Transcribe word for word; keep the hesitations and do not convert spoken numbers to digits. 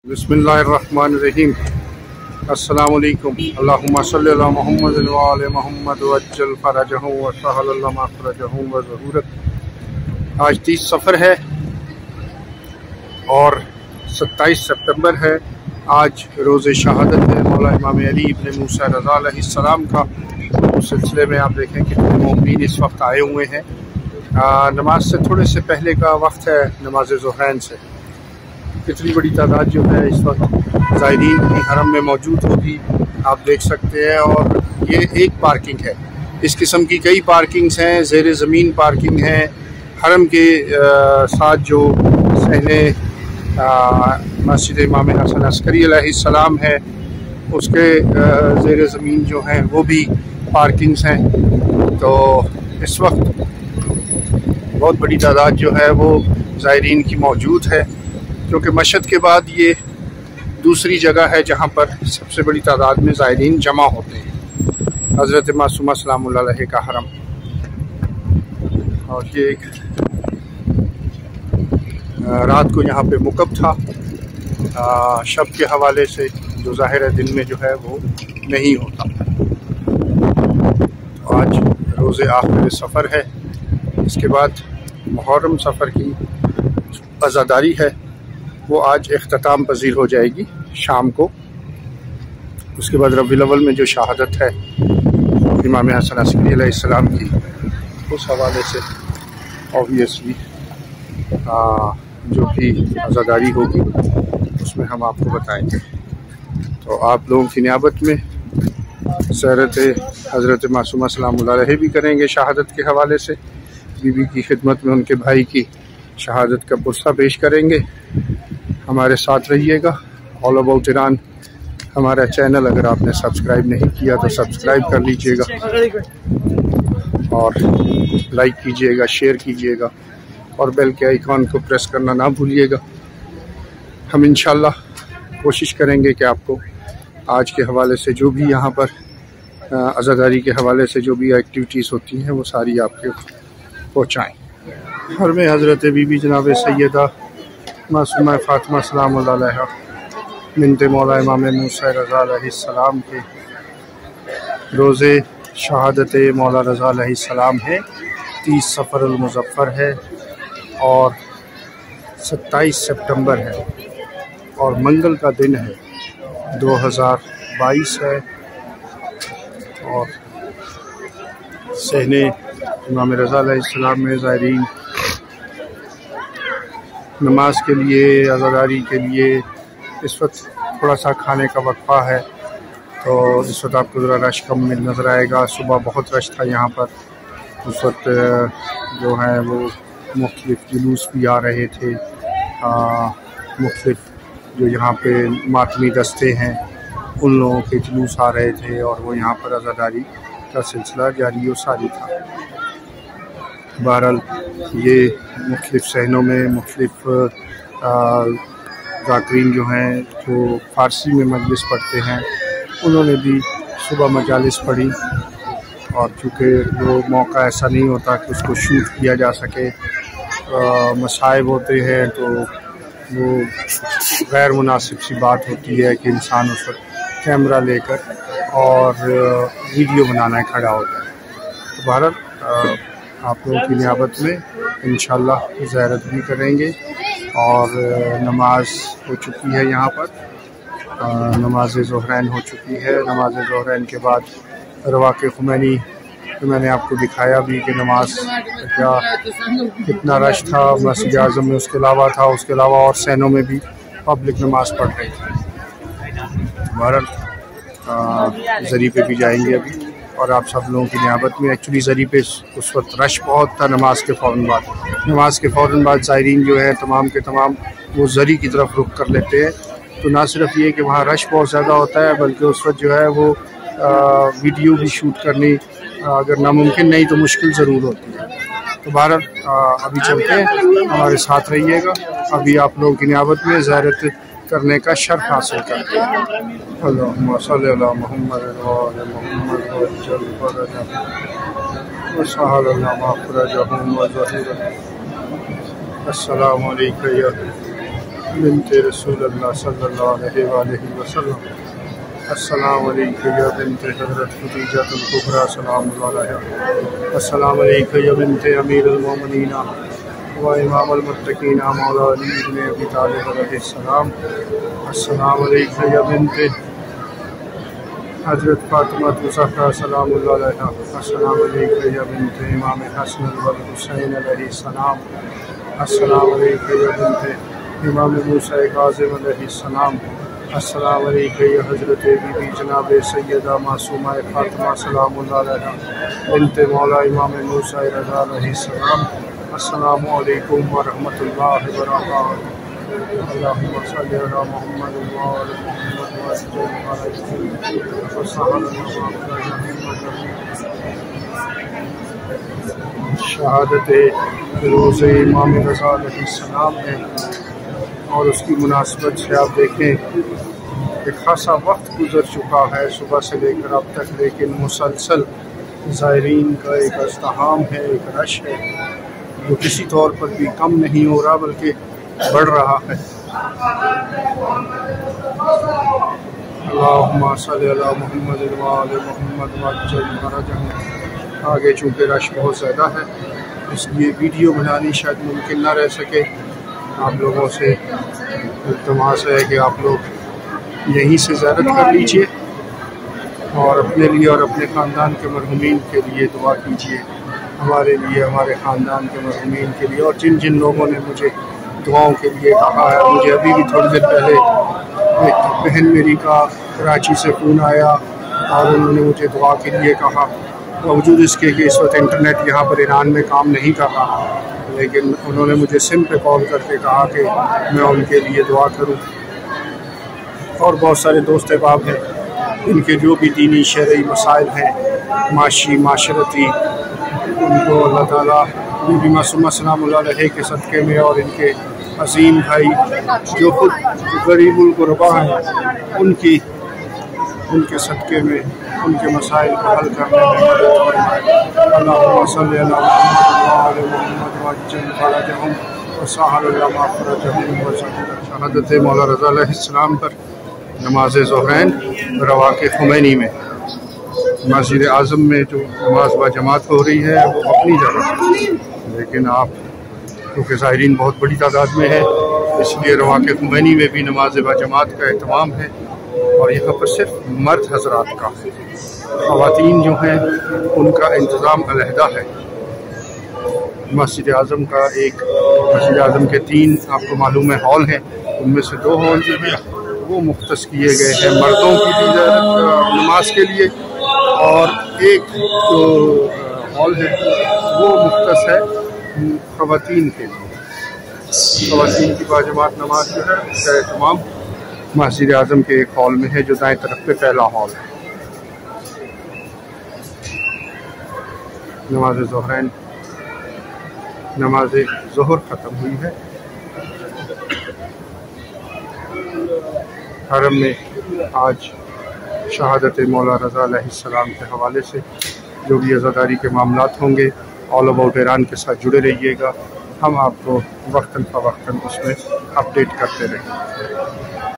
बिस्मिल्लाहिर्रहमानिर्रहीम। अस्सलामु अलैकुम। अल्लाहुम्मा सल्लि अला मुहम्मद व आले मुहम्मद वज्जल फरजहु व सहल लना मखरजहु व ज़हूरत। आज तीस सफ़र है और सत्ताईस सितंबर है। आज रोज़े शहादत है मौला इमाम अली इब्न मूसा रज़ा अलैहिस्सलाम का। उस सिलसिले में आप देखें कि मोमिनीन इस वक्त आए हुए हैं। नमाज से थोड़े से पहले का वक्त है, नमाज ज़ुहरैन से। कितनी बड़ी तादाद जो है इस वक्त ज़ायरीन की हरम में मौजूद होगी, आप देख सकते हैं। और ये एक पार्किंग है, इस किस्म की कई पार्किंग्स हैं, ज़ेर ज़मीन पार्किंग है। हरम के आ, साथ जो सहने मस्जिद इमाम हसन अस्करी अलैहिस्सलाम है, उसके ज़ेर ज़मीन जो हैं वो भी पार्किंग्स हैं। तो इस वक्त बहुत बड़ी तादाद जो है वो ज़ायरीन की मौजूद है, क्योंकि मशहद के बाद ये दूसरी जगह है जहाँ पर सबसे बड़ी तादाद में ज़ायरीन जमा होते हैं। हज़रत मासूमा सलामुल्लाह अलैहा का हरम। और ये एक रात को यहाँ पे मुकब था शब के हवाले से, जो ज़ाहिर है दिन में जो है वो नहीं होता। तो आज रोज़े आखिर सफ़र है, इसके बाद मुहर्रम सफ़र की अज़ादारी है, वो आज इख्तिताम पजीर हो जाएगी शाम को। उसके बाद रबीउल अव्वल में जो शहादत है इमाम हसन अस्करी अलैहिस्सलाम की, उस हवाले से ऑब्वियसली जो भी अज़ादारी होगी उसमें हम आपको बताएंगे। तो आप लोगों की नियाबत में सैरत हज़रत मासूमा सलामुल्लाह अलैहा भी करेंगे शहादत के हवाले से। बीबी की खिदमत में उनके भाई की शहादत का पुरसा पेश करेंगे। हमारे साथ रहिएगा। ऑल अबाउट ईरान हमारा चैनल अगर आपने सब्सक्राइब नहीं किया तो सब्सक्राइब कर लीजिएगा और लाइक कीजिएगा, शेयर कीजिएगा और बेल के आइकॉन को प्रेस करना ना भूलिएगा। हम इंशाल्लाह कोशिश करेंगे कि आपको आज के हवाले से जो भी यहाँ पर अज़ादारी के हवाले से जो भी एक्टिविटीज़ होती हैं वो सारी आपके पहुँचाएँ। हर में हज़रत बीबी जनाब सैयदा मासूमा फ़ातिमा सलामुल्लाह अलैहा बिन्ते मौला इमाम मूसा रज़ा अलैहिस्सलाम के रोज़े शहादत मौला रज़ा अलैहिस्सलाम है। तीस सफ़र अल मुज़फ़्फ़र है और सत्ताईस सितंबर है और मंगल का दिन है, दो हज़ार बाईस है। और सहने इमाम रज़ा अलैहिस्सलाम में ज़ायरीन नमाज के लिए, अज़ादारी के लिए इस वक्त थोड़ा सा खाने का वक्फा है, तो इस वक्त आपको ज़रा रश कम मिल नज़र आएगा। सुबह बहुत रश था यहाँ पर, उस वक्त जो है वो मुख्तलिफ़ जुलूस भी आ रहे थे। मुख्तलिफ़ जो यहाँ पे मातमी दस्ते हैं उन लोगों के जुलूस आ रहे थे और वो यहाँ पर अज़ादारी का सिलसिला जारी और सारी था। बहरहाल ये मुख्तलिफ़ सहनों में मुख्तलिफ़ ज़ाकिरीन जो हैं जो फ़ारसी में मजलिस पढ़ते हैं उन्होंने भी सुबह मजालिस पढ़ी। और चूँकि वो मौका ऐसा नहीं होता कि उसको शूट किया जा सके, मसाइब होते हैं, तो वो गैर मुनासिब सी बात होती है कि इंसान उस वक्त कैमरा लेकर और वीडियो बनाना खड़ा होता है। तो बहरहाल आप लोगों की नियाबत में इंशाल्लाह ज़ियारत भी करेंगे। और नमाज हो चुकी है यहाँ पर, नमाज ज़ुहरैन हो चुकी है। नमाज ज़ुहरैन के बाद रवाक़े ख़ुमैनी तो मैंने आपको दिखाया भी कि नमाज क्या कितना रश था मस्जिद आज़म में, उसके अलावा था उसके अलावा और सहनों में भी पब्लिक नमाज पढ़ रही थी। बहरहाल ज़री पे भी जाएंगे अभी, और आप सब लोगों की नियाबत में। एक्चुअली ज़री पे उस वक्त रश बहुत था नमाज के फ़ौरन बाद। नमाज के फ़ौरन बाद ज़ायरीन जो है तमाम के तमाम वो ज़री की तरफ रुख कर लेते हैं। तो ना सिर्फ ये कि वहाँ रश बहुत ज़्यादा होता है, बल्कि उस वक्त जो है वो आ, वीडियो भी शूट करनी अगर नामुमकिन नहीं तो मुश्किल ज़रूर होती है। तो बहरहाल अभी चलते हैं, हमारे साथ रहिएगा। अभी आप लोगों की नियाबत में ज़ियारत करने का शर्फ हासिल करते हैं। अल्लाहुम्मा सल्लि अला मुहम्मद व आले मुहम्मद वज्जल फरजहु व सहल लना मखरजहु व ज़हूरत। अस्सलामु अलैकुम। بنت رسول اللہ صلی اللہ علیہ وآلہ وسلم۔ السلام علیکم یا بنت حضرت خدیجہ الکبریٰ سلام اللہ علیہا۔ السلام علیکم یا بنت امیر المومنین و امام المتقین مولا علی بن ابی طالب علیہ السلام۔ السلام علیکم یا بنت حضرت فاطمہ الزہرا سلام اللہ علیہا۔ السلام علیکم یا بنت امام حسن والحسین علیہ السلام۔ السلام علیکم یا بنت امام موسیٰ کاظم علیہ السلام۔ السلام علیکم یا حضرت بی بی جناب سیدہ معصومہ فاطمہ سلام اللہ علیہا بنت مولا امام موسیٰ رضا علیہ السلام۔ السلام علیکم ورحمۃ اللہ وبرکاتہ۔ اللہم صلی علی محمد وعلی محمد وسلم۔ شہادت روز امام رضا علیہ السلام ہے اور اس کی مناسبت سے آپ دیکھیں کہ خاصا وقت گزر چکا ہے صبح سے لے کر اب تک، لیکن مسلسل زائرین کا ایک ازدحام ہے، ایک رش ہے جو کسی طور پر بھی کم نہیں ہو رہا بلکہ بڑھ رہا ہے۔ اللہم صلی علی محمد وعلی محمد وعجل فرجہم۔ آگے چونکہ رش بہت زیادہ ہے اس لیے ویڈیو بنانی شاید ممکن نہ رہ سکے۔ آپ لوگوں سے التماس ہے کہ آپ لوگ یہیں سے زیارت کر لیجئے اور اپنے لیے اور اپنے خاندان کے مرحومین کے لیے دعا کیجئے، ہمارے لیے، ہمارے خاندان کے مرحومین کے لیے، اور جن جن لوگوں نے مجھے دعاؤں کے لیے کہا ہے۔ مجھے ابھی بھی تھوڑی دیر پہلے ایک بہن میری کا کراچی سے فون آیا اور انہوں نے مجھے دعا کے لیے کہا، باوجود اس کے کہ اس وقت انٹرنیٹ یہاں پر ایران میں کام نہیں کر رہا، لیکن انہوں نے مجھے سم پہ کال کر کے کہا کہ میں ان کے لیے دعا کروں۔ اور بہت سارے دوست احباب ہیں ان کے جو بھی دینی شرعی مسائل ہیں، معاشی معاشرتی، ان کو اللہ تعالیٰ بی بی معصومہ سلام اللہ علیہ کے صدقے میں اور ان کے عظیم بھائی جو خود غریب الغربا ہیں ان کی ان کے صدقے میں ان کے مسائل کو حل کرنے میں مدد فرمائے۔ اللہم صلی علی محمد وعلی محمد وعجل فرجہم وسہل لنا فرجہم وسہل۔ شہادت مولا رضا علیہ السلام پر نماز ظہرین رواق خمینی میں مسجد اعظم میں جو نماز با جماعت ہو رہی ہے وہ اپنی جگہ، لیکن آپ کیونکہ زائرین بہت بڑی تعداد میں ہے اس لیے رواق خمینی میں بھی نماز با جماعت کا اہتمام ہے، اور یہاں پر صرف مرد حضرات کا، خواتین جو ہیں ان کا انتظام علیحدہ ہے۔ مسجد اعظم کا ایک مسجد اعظم کے تین آپ کو معلوم ہے ہال ہیں، ان میں سے دو ہال جو ہیں وہ مختص کیے گئے ہیں مردوں کی نماز کے لیے، اور ایک جو ہال ہے وہ مختص ہے خواتین کے لیے۔ خواتین کی باجماعت نماز جو ہے اس کا اہتمام مسجد اعظم کے ایک ہال میں ہے جو دائیں طرف پہ پہلا ہال ہے۔ نماز ظہرین نماز ظہر ختم ہوئی ہے۔ حرم میں آج شہادت مولا رضا علیہ السلام کے حوالے سے جو بھی عزاداری کے معاملات ہوں گے آل اباؤٹ ایران کے ساتھ جڑے رہیے گا، ہم آپ کو وقتاً فوقتاً اس میں اپڈیٹ کرتے رہیں گے۔